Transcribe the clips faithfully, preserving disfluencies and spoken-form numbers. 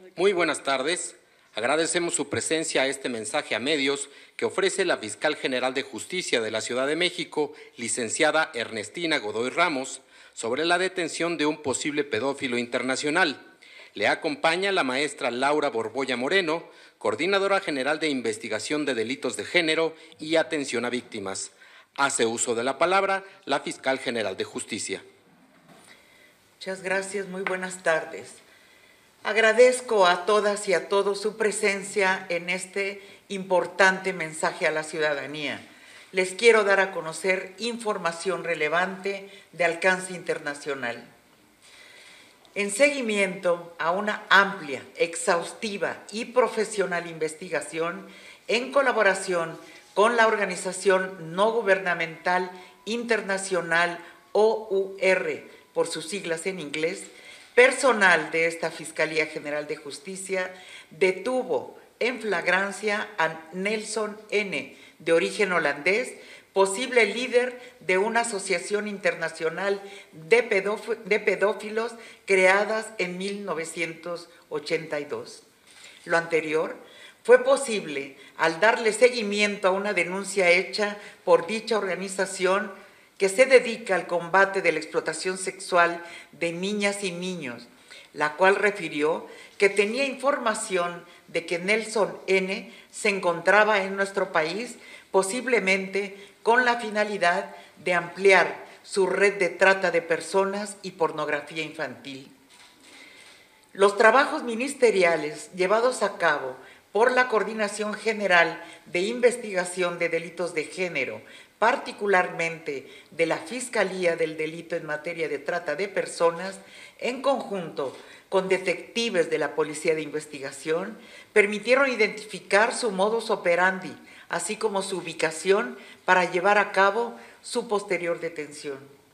Muy buenas tardes. Agradecemos su presencia a este mensaje a medios que ofrece la Fiscal General de Justicia de la Ciudad de México, licenciada Ernestina Godoy Ramos, sobre la detención de un posible pedófilo internacional. Le acompaña la maestra Laura Borbolla Moreno, coordinadora general de Investigación de Delitos de Género y Atención a Víctimas. Hace uso de la palabra la Fiscal General de Justicia. Muchas gracias, muy buenas tardes. Agradezco a todas y a todos su presencia en este importante mensaje a la ciudadanía. Les quiero dar a conocer información relevante de alcance internacional. En seguimiento a una amplia, exhaustiva y profesional investigación, en colaboración con la Organización No Gubernamental Internacional O U R, por sus siglas en inglés, personal de esta Fiscalía General de Justicia detuvo en flagrancia a Nelson N., de origen holandés, posible líder de una asociación internacional de, pedóf- de pedófilos creadas en mil novecientos ochenta y dos. Lo anterior fue posible al darle seguimiento a una denuncia hecha por dicha organización que se dedica al combate de la explotación sexual de niñas y niños, la cual refirió que tenía información de que Nelson N. se encontraba en nuestro país, posiblemente con la finalidad de ampliar su red de trata de personas y pornografía infantil. Los trabajos ministeriales llevados a cabo por la Coordinación General de Investigación de Delitos de Género, particularmente de la Fiscalía del Delito en materia de trata de personas, en conjunto con detectives de la Policía de Investigación, permitieron identificar su modus operandi, así como su ubicación para llevar a cabo su posterior detención.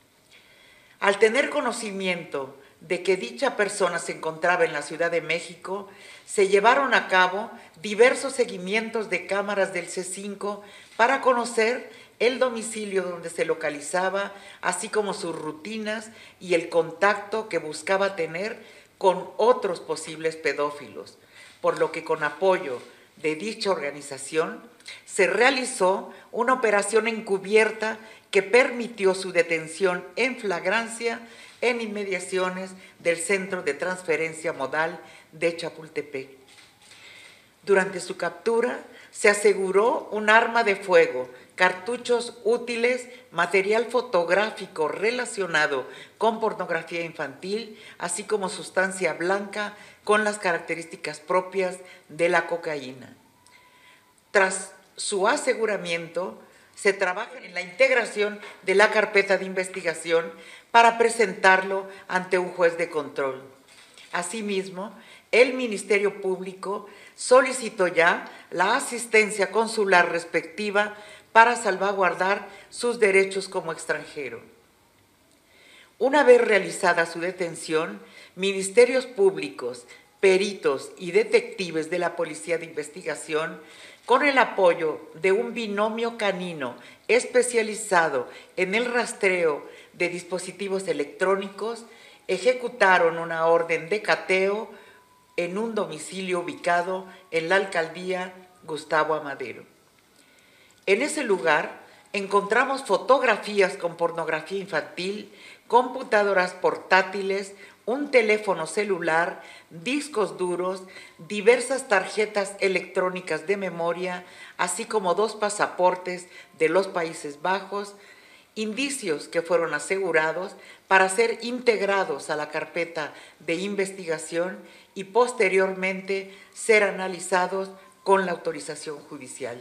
Al tener conocimiento de que dicha persona se encontraba en la Ciudad de México, se llevaron a cabo diversos seguimientos de cámaras del C cinco para conocer el domicilio donde se localizaba, así como sus rutinas y el contacto que buscaba tener con otros posibles pedófilos, por lo que con apoyo de dicha organización se realizó una operación encubierta que permitió su detención en flagrancia en inmediaciones del Centro de Transferencia Modal de Chapultepec. Durante su captura se aseguró un arma de fuego, cartuchos útiles, material fotográfico relacionado con pornografía infantil, así como sustancia blanca con las características propias de la cocaína. Tras su aseguramiento, se trabaja en la integración de la carpeta de investigación para presentarlo ante un juez de control. Asimismo, el Ministerio Público solicitó ya la asistencia consular respectiva para salvaguardar sus derechos como extranjero. Una vez realizada su detención, ministerios públicos, peritos y detectives de la Policía de Investigación, con el apoyo de un binomio canino especializado en el rastreo de dispositivos electrónicos, ejecutaron una orden de cateo en un domicilio ubicado en la alcaldía Gustavo Amadero. En ese lugar encontramos fotografías con pornografía infantil, computadoras portátiles, un teléfono celular, discos duros, diversas tarjetas electrónicas de memoria, así como dos pasaportes de los Países Bajos, indicios que fueron asegurados para ser integrados a la carpeta de investigación y posteriormente ser analizados con la autorización judicial.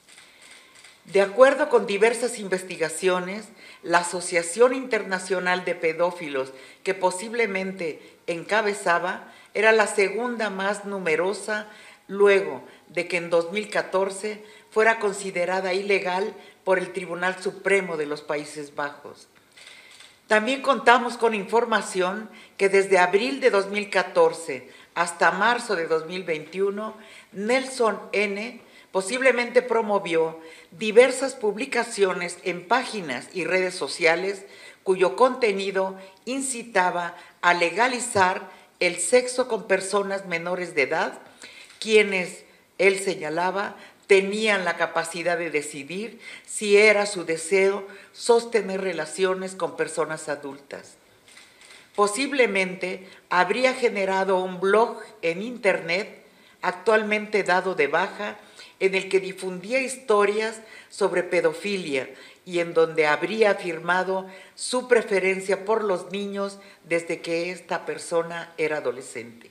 De acuerdo con diversas investigaciones, la Asociación Internacional de Pedófilos, que posiblemente encabezaba, era la segunda más numerosa luego de que en dos mil catorce fuera considerada ilegal por el Tribunal Supremo de los Países Bajos. También contamos con información que desde abril de dos mil catorce hasta marzo de dos mil veintiuno, Nelson N. posiblemente promovió diversas publicaciones en páginas y redes sociales cuyo contenido incitaba a legalizar el sexo con personas menores de edad, quienes, él señalaba, tenían la capacidad de decidir si era su deseo sostener relaciones con personas adultas. Posiblemente habría generado un blog en internet, actualmente dado de baja, en el que difundía historias sobre pedofilia y en donde habría afirmado su preferencia por los niños desde que esta persona era adolescente.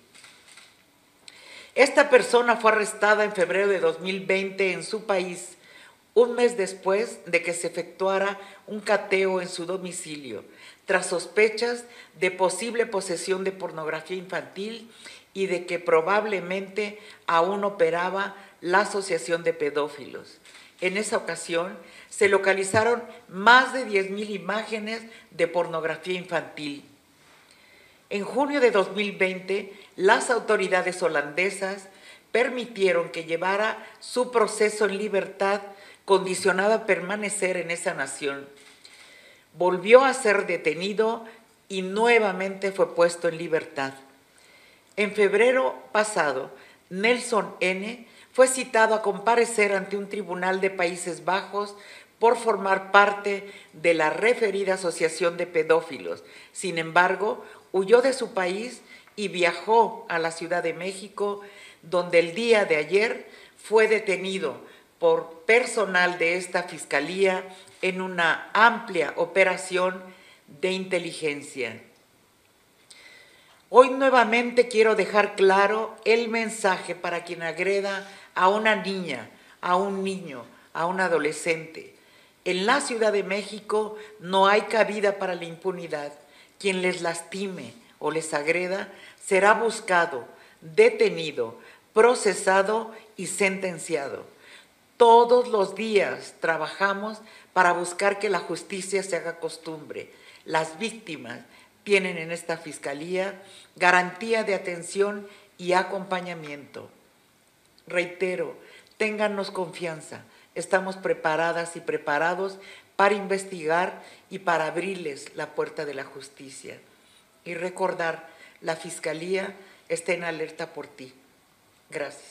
Esta persona fue arrestada en febrero de dos mil veinte en su país, un mes después de que se efectuara un cateo en su domicilio, tras sospechas de posible posesión de pornografía infantil y de que probablemente aún operaba la Asociación de Pedófilos. En esa ocasión se localizaron más de diez mil imágenes de pornografía infantil. En junio de dos mil veinte, las autoridades holandesas permitieron que llevara su proceso en libertad, condicionado a permanecer en esa nación. Volvió a ser detenido y nuevamente fue puesto en libertad. En febrero pasado, Nelson N. fue citado a comparecer ante un tribunal de Países Bajos por formar parte de la referida Asociación de Pedófilos. Sin embargo, huyó de su país y viajó a la Ciudad de México, donde el día de ayer fue detenido por personal de esta fiscalía en una amplia operación de inteligencia. Hoy nuevamente quiero dejar claro el mensaje para quien agreda a una niña, a un niño, a un adolescente. En la Ciudad de México no hay cabida para la impunidad. Quien les lastime o les agreda será buscado, detenido, procesado y sentenciado. Todos los días trabajamos para buscar que la justicia se haga costumbre. Las víctimas tienen en esta fiscalía garantía de atención y acompañamiento. Reitero, téngannos confianza. Estamos preparadas y preparados para investigar y para abrirles la puerta de la justicia. Y recordar, la Fiscalía está en alerta por ti. Gracias.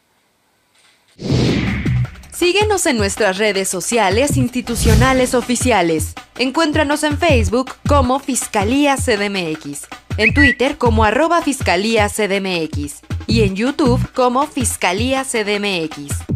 Síguenos en nuestras redes sociales institucionales oficiales. Encuéntranos en Facebook como Fiscalía C D M X, en Twitter como arroba Fiscalía C D M X y en YouTube como Fiscalía C D M X.